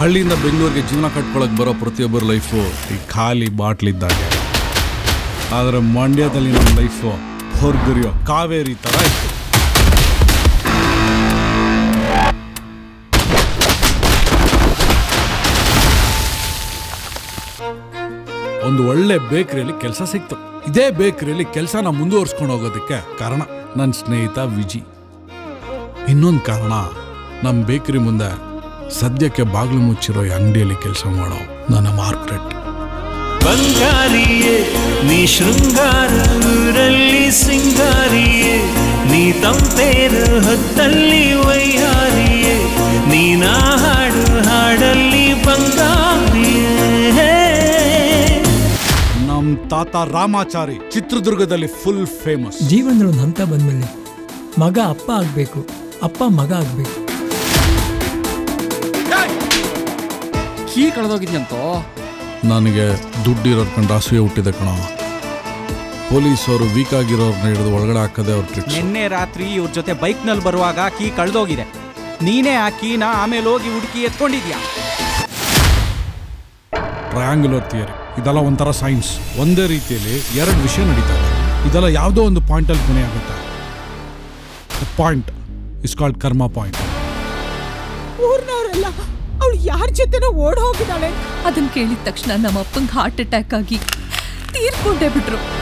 ಹಳ್ಳಿಯಿಂದ ಬೆಂಗಳೂರಿಗೆ ಜೀವನ ಕಟ್ಕೊಳಕ್ ಬರೋ ಪ್ರತಿಯೊಬ್ಬರ ಲೈಫು ಈ ಖಾಲಿ ಬಾಟ್ಲಿದ್ದಾಗೆ. ಆದರೆ ಮಂಡ್ಯದಲ್ಲಿ ನಮ್ಮ ಲೈಫು ಹೊರಗುರಿಯೋ ಕಾವೇರಿ ಥರ ಇತ್ತು. ಒಂದು ಒಳ್ಳೆ ಬೇಕರಿಯಲ್ಲಿ ಕೆಲಸ ಸಿಕ್ತು. ಇದೇ ಬೇಕರಿಯಲ್ಲಿ ಕೆಲಸನ ಮುಂದುವರ್ಸ್ಕೊಂಡು ಹೋಗೋದಕ್ಕೆ ಕಾರಣ ನನ್ನ ಸ್ನೇಹಿತ ವಿಜಿ. ಇನ್ನೊಂದು ಕಾರಣ ನಮ್ಮ ಬೇಕರಿ ಮುಂದೆ ಸದ್ಯಕ್ಕೆ ಬಾಗಿಲು ಮುಚ್ಚಿರೋ ಅಂಗಡಿಯಲ್ಲಿ ಕೆಲಸ ಮಾಡೋ ನನ್ನ ಮಾರ್ಗ್ರೆಟ್. ಬಂಗಾರಿಯೇ ನೀ ಶೃಂಗಾರೂರಲ್ಲಿ ಸಿಂಗಾರಿಯೇ, ನೀ ತಂಪೇರು ಹೊತ್ತಲ್ಲಿ ವೈಹಾರಿಯೇ, ನೀನ ಹಾಡು ಹಾಡಲ್ಲಿ ಬಂಗಾರಿಯೇ. ನಮ್ಮ ತಾತ ರಾಮಾಚಾರಿ ಚಿತ್ರದುರ್ಗದಲ್ಲಿ ಫುಲ್ ಫೇಮಸ್. ಜೀವನದಲ್ಲಿ ಒಂದು ಹಂತ ಬಂದ್ಮೇಲೆ ಮಗ ಅಪ್ಪ ಆಗ್ಬೇಕು, ಅಪ್ಪ ಮಗ ಆಗ್ಬೇಕು. ಕೀ ಕಳೆದೋಗಿದ್ಯಂತೋ. ನನಗೆ ದುಡ್ಡಿರೋರ್ ಕಂಡು ಅಸೂಯೆ ಹುಟ್ಟಿದೆ ಕಣ. ಪೊಲೀಸವರು ವೀಕ್ ಆಗಿರೋರ್ನ ಹಿಡಿದು ಒಳಗಡೆ ಹಾಕದೆ ಅವ್ರ ಟ್ರಿಕ್ಸ್. ನಿನ್ನೆ ರಾತ್ರಿ ಇವ್ರ ಜೊತೆ ಬೈಕ್ನಲ್ಲಿ ಬರುವಾಗ ಕೀ ಕಳೆದೋಗಿದೆ. ನೀನೇ ಆ ಕೀನ ಆಮೇಲೆ ಹೋಗಿ ಹುಡುಕಿ ಎತ್ಕೊಂಡಿದ್ಯಾ. ಟ್ರಯಾಂಗ್ಯುಲರ್ ಥಿಯರಿ ಇದೆಲ್ಲ ಒಂಥರ ಸೈನ್ಸ್. ಒಂದೇ ರೀತಿಯಲ್ಲಿ ಎರಡು ವಿಷಯ ನಡೀತದೆ. ಇದೆಲ್ಲ ಯಾವುದೋ ಒಂದು ಪಾಯಿಂಟಲ್ಲಿ ಕೊನೆ ಆಗುತ್ತೆ. Point is called karma point. ಊರ್ನವರೆಲ್ಲ ಅವಳು ಯಾರ ಜೊತೆನೋ ಓಡ್ ಹೋಗಿದ್ದಾಳೆ ಅದನ್ನ ಕೇಳಿದ ತಕ್ಷಣ ನಮ್ಮ ಅಪ್ಪಂಗೆ ಹಾರ್ಟ್ ಅಟ್ಯಾಕ್ ಆಗಿ ತೀರ್ಕೊಂಡೇ ಬಿಟ್ರು.